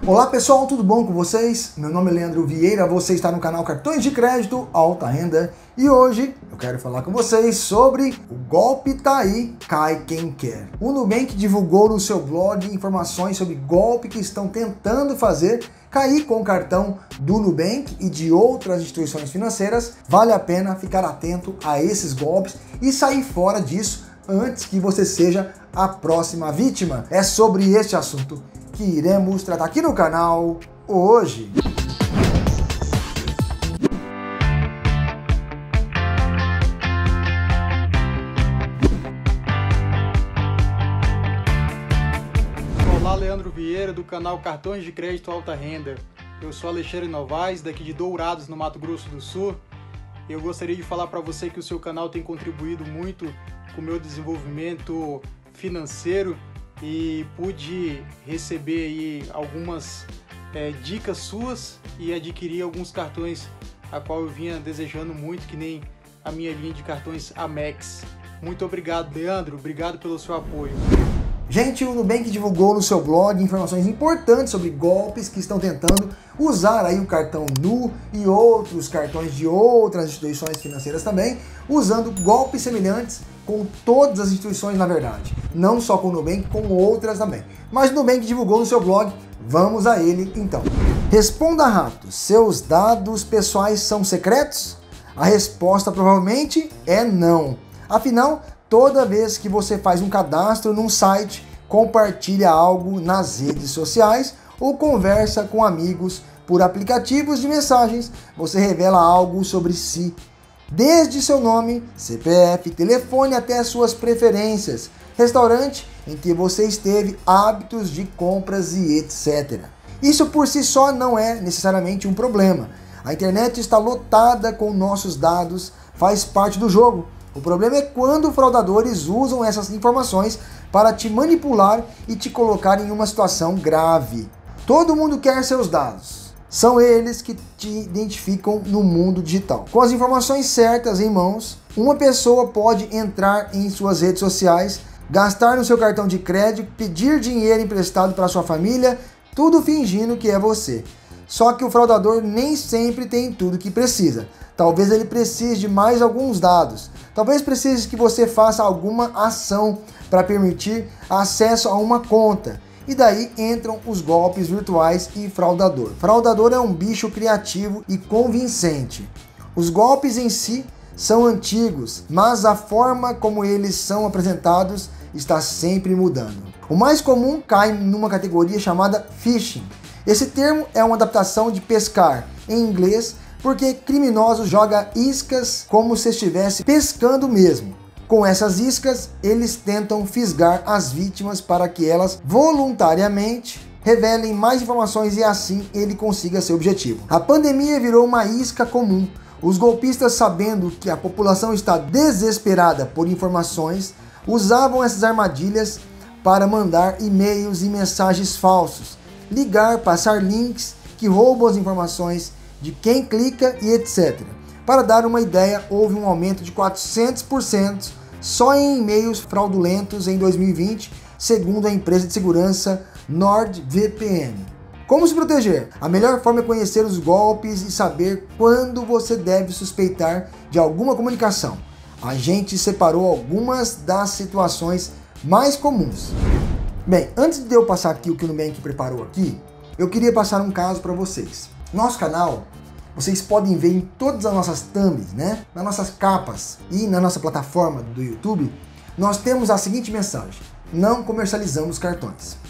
Olá pessoal, tudo bom com vocês? Meu nome é Leandro Vieira, você está no canal Cartões de Crédito Alta Renda e hoje eu quero falar com vocês sobre o golpe tá aí, cai quem quer. O Nubank divulgou no seu blog informações sobre golpe que estão tentando fazer cair com o cartão do Nubank e de outras instituições financeiras. Vale a pena ficar atento a esses golpes e sair fora disso antes que você seja a próxima vítima. É sobre este assunto que iremos tratar aqui no canal hoje. Olá, Leandro Vieira do canal Cartões de Crédito Alta Renda. Eu sou Alexandre Novaes, daqui de Dourados, no Mato Grosso do Sul. Eu gostaria de falar para você que o seu canal tem contribuído muito com o meu desenvolvimento financeiro e pude receber aí algumas dicas suas e adquirir alguns cartões a qual eu vinha desejando muito, que nem a minha linha de cartões Amex. Muito obrigado, Leandro, obrigado pelo seu apoio. Gente, o Nubank divulgou no seu blog informações importantes sobre golpes que estão tentando usar aí o cartão Nu e outros cartões de outras instituições financeiras também, usando golpes semelhantes com todas as instituições, na verdade. Não só com o Nubank, com outras também. Mas o Nubank divulgou no seu blog, vamos a ele então. Responda rápido, seus dados pessoais são secretos? A resposta provavelmente é não. Afinal, toda vez que você faz um cadastro num site, compartilha algo nas redes sociais ou conversa com amigos por aplicativos de mensagens, você revela algo sobre si. Desde seu nome, CPF, telefone até suas preferências, restaurante em que você esteve, hábitos de compras e etc. Isso por si só não é necessariamente um problema. A internet está lotada com nossos dados, faz parte do jogo. O problema é quando fraudadores usam essas informações para te manipular e te colocar em uma situação grave. Todo mundo quer seus dados. São eles que te identificam no mundo digital. Com as informações certas em mãos, uma pessoa pode entrar em suas redes sociais, gastar no seu cartão de crédito, pedir dinheiro emprestado para sua família, tudo fingindo que é você. Só que o fraudador nem sempre tem tudo que precisa. Talvez ele precise de mais alguns dados. Talvez precise que você faça alguma ação para permitir acesso a uma conta. E daí entram os golpes virtuais e fraudador. Fraudador é um bicho criativo e convincente. Os golpes em si são antigos, mas a forma como eles são apresentados está sempre mudando. O mais comum cai numa categoria chamada phishing. Esse termo é uma adaptação de pescar em inglês, porque criminosos jogam iscas como se estivesse pescando mesmo. Com essas iscas, eles tentam fisgar as vítimas para que elas voluntariamente revelem mais informações e assim ele consiga seu objetivo. A pandemia virou uma isca comum. Os golpistas, sabendo que a população está desesperada por informações, usavam essas armadilhas para mandar e-mails e mensagens falsos, ligar, passar links que roubam as informações de quem clica e etc. Para dar uma ideia, houve um aumento de 400% só em e-mails fraudulentos em 2020, segundo a empresa de segurança NordVPN. Como se proteger? A melhor forma é conhecer os golpes e saber quando você deve suspeitar de alguma comunicação. A gente separou algumas das situações mais comuns. Bem, antes de eu passar aqui o que o Nubank preparou aqui, eu queria passar um caso para vocês. Nosso canal, vocês podem ver em todas as nossas thumbs, né? Nas nossas capas e na nossa plataforma do YouTube, nós temos a seguinte mensagem: não comercializamos cartões.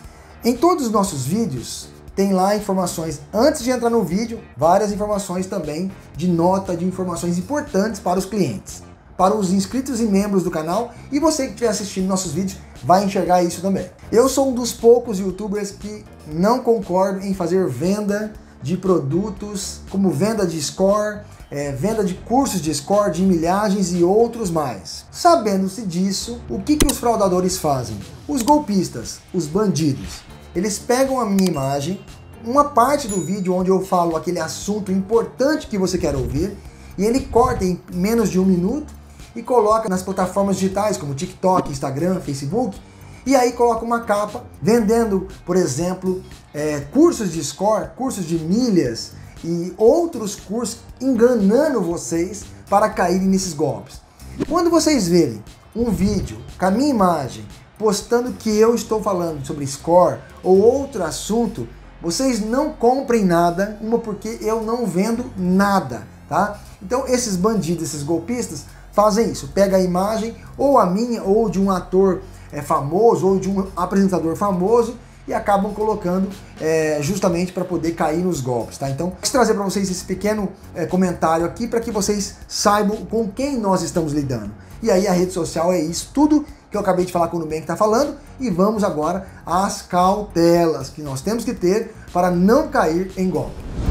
Em todos os nossos vídeos, tem lá informações, antes de entrar no vídeo, várias informações também de nota de informações importantes para os clientes, para os inscritos e membros do canal, e você que estiver assistindo nossos vídeos vai enxergar isso também. Eu sou um dos poucos youtubers que não concordo em fazer venda de produtos como venda de score, venda de cursos de score, de milhagens e outros mais. Sabendo-se disso, o que os fraudadores fazem? Os golpistas, os bandidos, eles pegam a minha imagem, uma parte do vídeo onde eu falo aquele assunto importante que você quer ouvir, e ele corta em menos de 1 minuto e coloca nas plataformas digitais como TikTok, Instagram, Facebook, e aí coloca uma capa vendendo, por exemplo, cursos de score, cursos de milhas e outros cursos, enganando vocês para caírem nesses golpes. Quando vocês verem um vídeo com a minha imagem postando que eu estou falando sobre score ou outro assunto, vocês não comprem nada, porque eu não vendo nada, tá? Então esses bandidos, esses golpistas fazem isso, pega a imagem ou a minha ou de um ator famoso ou de um apresentador famoso e acabam colocando justamente para poder cair nos golpes, tá? Então, quis trazer para vocês esse pequeno comentário aqui para que vocês saibam com quem nós estamos lidando. E aí a rede social é isso, tudo que eu acabei de falar com o Nubank está falando, e vamos agora às cautelas que nós temos que ter para não cair em golpe.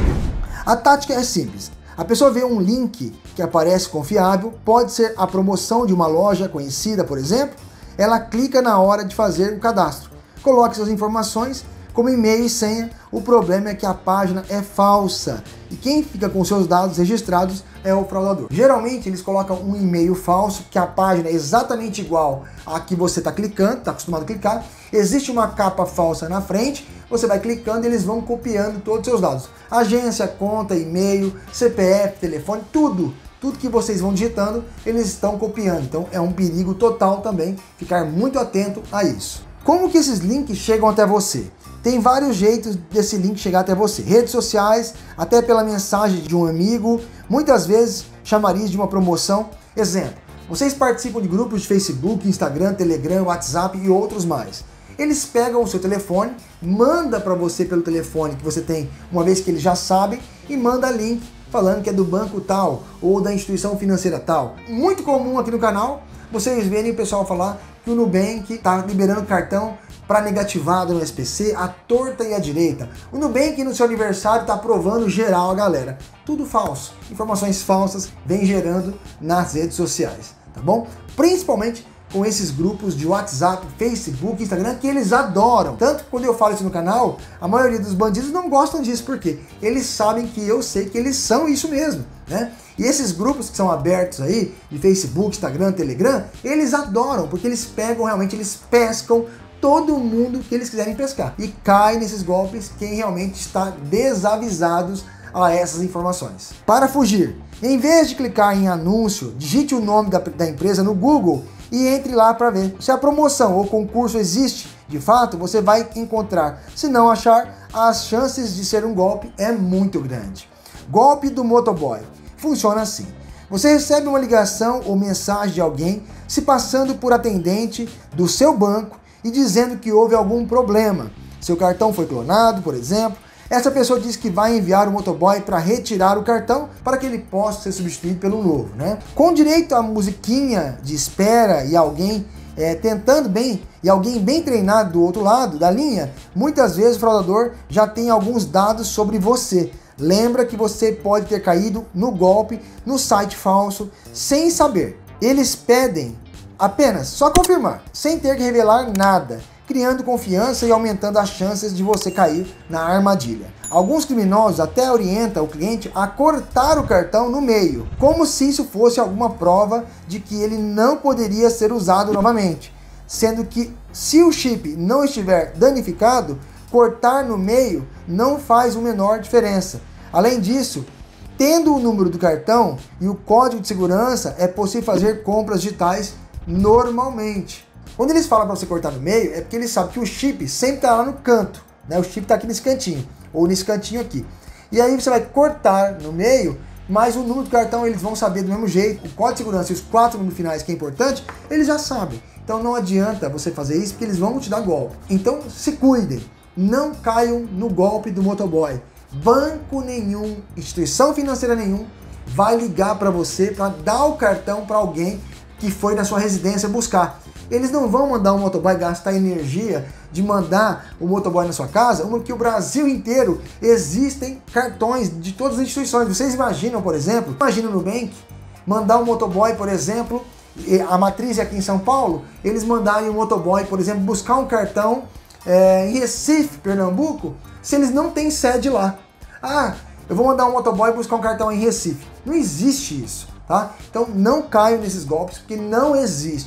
A tática é simples. A pessoa vê um link que aparece confiável, pode ser a promoção de uma loja conhecida, por exemplo, ela clica na hora de fazer o cadastro. Coloque suas informações como e-mail e senha. O problema é que a página é falsa e quem fica com seus dados registrados é o fraudador. Geralmente eles colocam um e-mail falso, que a página é exatamente igual a que você está clicando, está acostumado a clicar. Existe uma capa falsa na frente, você vai clicando e eles vão copiando todos os seus dados. Agência, conta, e-mail, CPF, telefone, tudo que vocês vão digitando, eles estão copiando. Então é um perigo total também ficar muito atento a isso. Como que esses links chegam até você? Tem vários jeitos desse link chegar até você. Redes sociais, até pela mensagem de um amigo, muitas vezes chamariz de uma promoção. Exemplo, vocês participam de grupos de Facebook, Instagram, Telegram, WhatsApp e outros mais. Eles pegam o seu telefone, manda para você pelo telefone que você tem, uma vez que eles já sabem, e manda link falando que é do banco tal ou da instituição financeira tal. Muito comum aqui no canal, vocês verem o pessoal falar que o Nubank está liberando cartão para negativado no SPC, a torta e a direita. O Nubank no seu aniversário está aprovando geral a galera. Tudo falso. Informações falsas vem gerando nas redes sociais, tá bom? Principalmente com esses grupos de WhatsApp, Facebook, Instagram, que eles adoram. Tanto que quando eu falo isso no canal, a maioria dos bandidos não gostam disso, porque eles sabem que eu sei que eles são isso mesmo, né? E esses grupos que são abertos aí, de Facebook, Instagram, Telegram, eles adoram, porque eles pegam realmente, eles pescam todo mundo que eles quiserem pescar. E cai nesses golpes quem realmente está desavisados a essas informações. Para fugir, em vez de clicar em anúncio, digite o nome da empresa no Google e entre lá para ver. Se a promoção ou concurso existe, de fato, você vai encontrar. Se não achar, as chances de ser um golpe é muito grande. Golpe do motoboy. Funciona assim. Você recebe uma ligação ou mensagem de alguém se passando por atendente do seu banco e dizendo que houve algum problema. Seu cartão foi clonado, por exemplo. Essa pessoa diz que vai enviar o motoboy para retirar o cartão para que ele possa ser substituído pelo novo, né? Com direito a musiquinha de espera e alguém tentando bem, e alguém bem treinado do outro lado da linha, muitas vezes o fraudador já tem alguns dados sobre você. Lembra que você pode ter caído no golpe, no site falso, sem saber. Eles pedem apenas só confirmar, sem ter que revelar nada, criando confiança e aumentando as chances de você cair na armadilha. Alguns criminosos até orientam o cliente a cortar o cartão no meio, como se isso fosse alguma prova de que ele não poderia ser usado novamente, sendo que se o chip não estiver danificado, cortar no meio não faz a menor diferença. Além disso, tendo o número do cartão e o código de segurança, é possível fazer compras digitais normalmente. Quando eles falam para você cortar no meio, é porque eles sabem que o chip sempre está lá no canto, né? O chip está aqui nesse cantinho, ou nesse cantinho aqui. E aí você vai cortar no meio, mas o número do cartão eles vão saber do mesmo jeito. O código de segurança e os 4 números finais, que é importante, eles já sabem. Então não adianta você fazer isso, porque eles vão te dar golpe. Então se cuidem, não caiam no golpe do motoboy. Banco nenhum, instituição financeira nenhum vai ligar para você para dar o cartão para alguém que foi na sua residência buscar. Eles não vão mandar um motoboy gastar energia de mandar o motoboy na sua casa, porque o Brasil inteiro existem cartões de todas as instituições. Vocês imaginam, por exemplo, imagina no Nubank mandar um motoboy, por exemplo, a matriz é aqui em São Paulo, eles mandarem um motoboy, por exemplo, buscar um cartão em Recife, Pernambuco, se eles não têm sede lá. Ah, eu vou mandar um motoboy buscar um cartão em Recife. Não existe isso, tá? Então não caiam nesses golpes, porque não existe.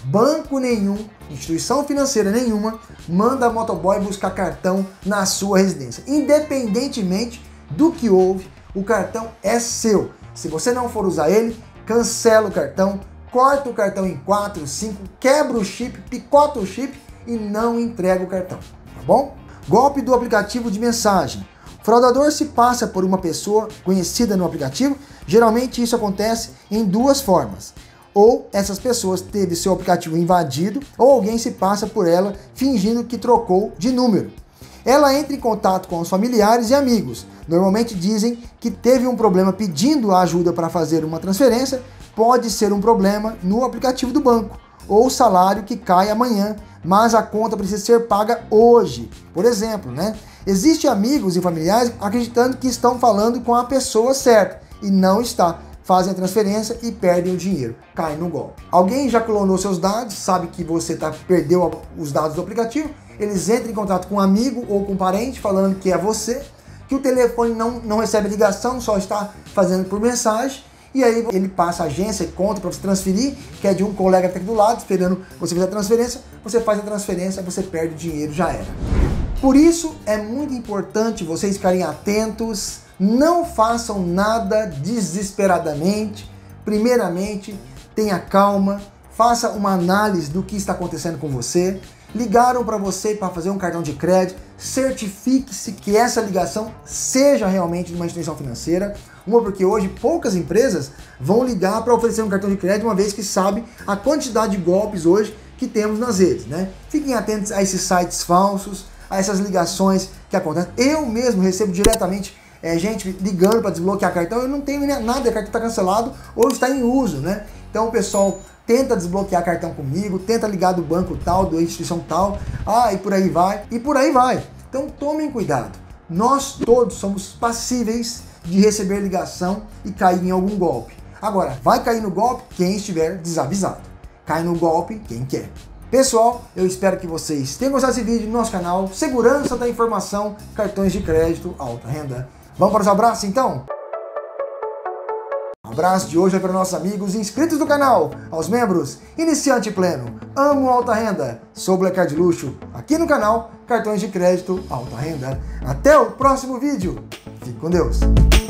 banco nenhum, instituição financeira nenhuma, manda motoboy buscar cartão na sua residência. Independentemente do que houve, o cartão é seu. Se você não for usar ele, cancela o cartão, corta o cartão em 4, 5, quebra o chip, picota o chip e não entrega o cartão, tá bom? Golpe do aplicativo de mensagem. O fraudador se passa por uma pessoa conhecida no aplicativo. Geralmente isso acontece em duas formas. Ou essas pessoas teve seu aplicativo invadido, ou alguém se passa por ela fingindo que trocou de número. Ela entra em contato com os familiares e amigos. Normalmente dizem que teve um problema pedindo ajuda para fazer uma transferência. Pode ser um problema no aplicativo do banco, ou salário que cai amanhã, mas a conta precisa ser paga hoje. Por exemplo, né? Existem amigos e familiares acreditando que estão falando com a pessoa certa e não está. Fazem a transferência e perdem o dinheiro, caem no golpe. Alguém já clonou seus dados, sabe que você perdeu os dados do aplicativo, eles entram em contato com um amigo ou com um parente falando que é você, que o telefone não recebe ligação, só está fazendo por mensagem, e aí ele passa a agência e conta para você transferir, que é de um colega que está aqui do lado, esperando você fazer a transferência, você faz a transferência, você perde o dinheiro, já era. Por isso é muito importante vocês ficarem atentos, não façam nada desesperadamente. Primeiramente, tenha calma, faça uma análise do que está acontecendo com você. Ligaram para você para fazer um cartão de crédito, certifique-se que essa ligação seja realmente de uma instituição financeira. Porque hoje poucas empresas vão ligar para oferecer um cartão de crédito, uma vez que sabe a quantidade de golpes hoje que temos nas redes, né? Fiquem atentos a esses sites falsos, a essas ligações que acontecem. Eu mesmo recebo diretamente gente ligando para desbloquear cartão, eu não tenho nada, o cartão está cancelado ou está em uso, né? Então o pessoal tenta desbloquear cartão comigo, tenta ligar do banco tal, da instituição tal, e por aí vai, Então tomem cuidado. Nós todos somos passíveis de receber ligação e cair em algum golpe. Agora, vai cair no golpe quem estiver desavisado. Cai no golpe quem quer. Pessoal, eu espero que vocês tenham gostado desse vídeo no nosso canal. Segurança da informação, cartões de crédito, alta renda. Vamos para os abraços então? O abraço de hoje é para nossos amigos inscritos do canal, aos membros, iniciante pleno, amo alta renda, sou Black Card Luxo, aqui no canal, cartões de crédito, alta renda. Até o próximo vídeo. Fique com Deus.